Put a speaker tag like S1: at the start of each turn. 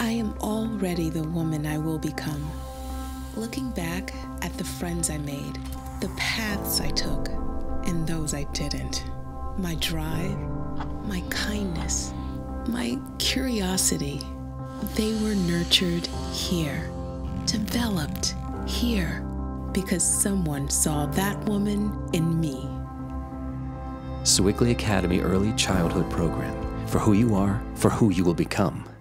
S1: I am already the woman I will become. Looking back at the friends I made, the paths I took, and those I didn't, my drive, my kindness, my curiosity, they were nurtured here, developed here, because someone saw that woman in me.
S2: Sewickley Academy Early Childhood Program. For who you are, for who you will become.